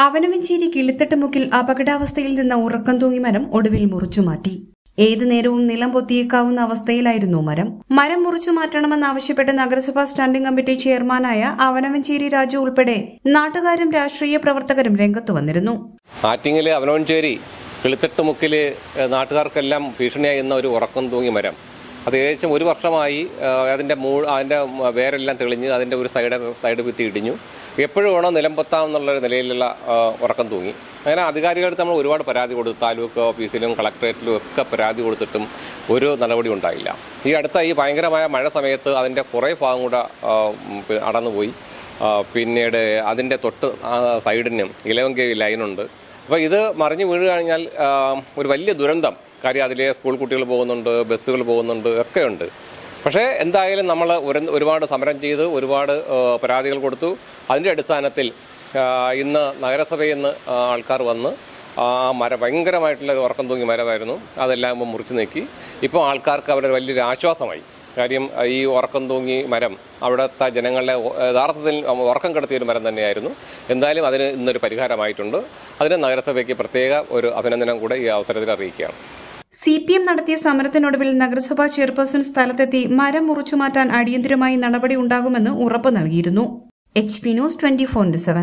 അവനവഞ്ചേരി കിളിത്തട്ടുമുക്കിൽ അപകടാവസ്ഥയിൽ നിന്ന ഉറക്കം തൂങ്ങി മരം ഒടുവിൽ മുറിച്ചുമാറ്റി. ഏതു നേരവും നിലം പൊത്തിയേക്കാവുന്ന അവസ്ഥയിലായിരുന്നു മരം. മരം മുറിച്ചു മാറ്റണമെന്നാവശ്യപ്പെട്ട് നഗരസഭാ സ്റ്റാൻഡിംഗ് കമ്മിറ്റി ചെയർമാനായ അവനവഞ്ചേരി രാജു ഉൾപ്പെടെ നാട്ടുകാരും രാഷ്ട്രീയ പ്രവർത്തകരും രംഗത്തു വന്നിരുന്നു. ആറ്റിങ്ങിലെ അവനവഞ്ചേരി കിളിത്തട്ടുമുക്കില് നാട്ടുകാർക്കെല്ലാം ഭീഷണിയായിരുന്ന ഒരു ഉറക്കം തൂങ്ങി മരം അത് ഏകദേശം ഒരു വർഷമായി അതിൻ്റെ വേരെല്ലാം തെളിഞ്ഞ് അതിൻ്റെ ഒരു സൈഡ് ഭിത്തി ഇടിഞ്ഞു. എപ്പോഴും വേണോ നിലംപൊത്താമെന്നുള്ളൊരു നിലയിലുള്ള ഉറക്കം തൂങ്ങി. അങ്ങനെ അധികാരികളടുത്ത് നമ്മൾ ഒരുപാട് പരാതി കൊടുത്തു. താലൂക്ക് ഓഫീസിലും കളക്ടറേറ്റിലും ഒക്കെ പരാതി കൊടുത്തിട്ടും ഒരു നടപടി ഉണ്ടായില്ല. ഈ ഭയങ്കരമായ മഴ സമയത്ത് അതിൻ്റെ കുറേ ഭാഗം കൂടെ അടന്നുപോയി. പിന്നീട് അതിൻ്റെ തൊട്ട് സൈഡിനും 11 kV ലൈനുണ്ട്. അപ്പോൾ ഇത് മറിഞ്ഞു വീണ് കഴിഞ്ഞാൽ ഒരു വലിയ ദുരന്തം. കാര്യം അതിലെ സ്കൂൾ കുട്ടികൾ പോകുന്നുണ്ട്, ബസ്സുകൾ പോകുന്നുണ്ട്, ഒക്കെയുണ്ട്. പക്ഷേ എന്തായാലും നമ്മൾ ഒരുപാട് സമരം ചെയ്ത് ഒരുപാട് പരാതികൾ കൊടുത്തു. അതിൻ്റെ അടിസ്ഥാനത്തിൽ ഇന്ന് നഗരസഭയിൽ നിന്ന് ആൾക്കാർ വന്ന് മരം ഭയങ്കരമായിട്ടുള്ള ഒരു ഉറക്കം തൂങ്ങി മരമായിരുന്നു, അതെല്ലാം മുറിച്ച് നീക്കി. ഇപ്പോൾ ആൾക്കാർക്ക് അവരുടെ വലിയൊരു ആശ്വാസമായി. കാര്യം ഈ ഉറക്കം തൂങ്ങി മരം അവിടുത്തെ ജനങ്ങളെ യഥാർത്ഥത്തിൽ ഉറക്കം കെടുത്തിയൊരു മരം തന്നെയായിരുന്നു. എന്തായാലും അതിന് ഇന്നൊരു പരിഹാരമായിട്ടുണ്ട്. അതിന് നഗരസഭയ്ക്ക് പ്രത്യേക ഒരു അഭിനന്ദനം കൂടെ ഈ അവസരത്തിൽ അറിയിക്കുകയാണ്. CPM നടത്തിയ സമരത്തിനൊടുവിൽ നഗരസഭാ ചെയർപേഴ്സൺ സ്ഥലത്തെത്തി മരം മുറിച്ചുമാറ്റാൻ അടിയന്തരമായി നടപടി ഉണ്ടാകുമെന്ന് ഉറപ്പ് നൽകിയിരുന്നു. HP News 24/7.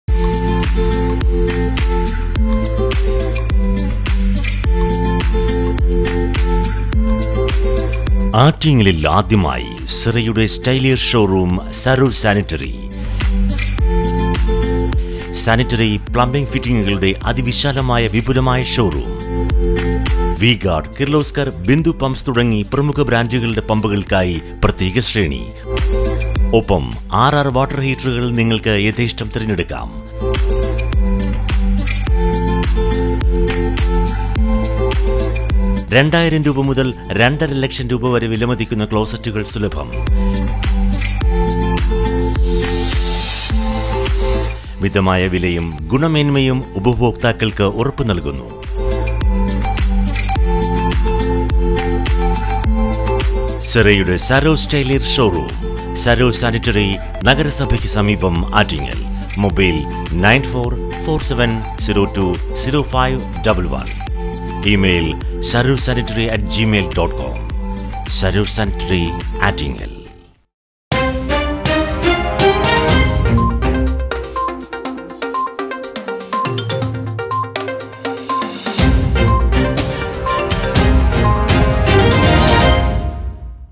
ആറ്റിങ്ങലിൽ ആദ്യമായി സിറയുടെ സ്റ്റൈലിയർ ഷോറൂം സരൂർ സാനിറ്ററി പ്ലംബിംഗ് ഫിറ്റിംഗുകളുടെ അതിവിശാലമായ വിപുലമായ ഷോറൂം. വി-ഗാർഡ്, കിർലോസ്കർ, ബിന്ദു പമ്പ്സ് തുടങ്ങി പ്രമുഖ ബ്രാൻഡുകളുടെ പമ്പുകൾക്കായി പ്രത്യേക ശ്രേണി. ഒപ്പം 6 വാട്ടർ ഹീറ്ററുകൾ നിങ്ങൾക്ക് യഥേഷ്ടം തിരഞ്ഞെടുക്കാം. ₹2,000 മുതൽ 2.5 ലക്ഷം വരെ വിലമതിക്കുന്ന ക്ലോസറ്റുകൾ സുലഭം. മിതമായ വിലയും ഗുണമേന്മയും ഉപഭോക്താക്കൾക്ക് ഉറപ്പു നൽകുന്നു. സിറയുടെ സരോ സ്റ്റൈലിയർ ഷോറൂം, സരോ സാനിറ്ററി, നഗരസഭയ്ക്ക് സമീപം, Attingal. Mobile 9447020511. Email sarosanitary@gmail.com. Saro sanitary, Attingal.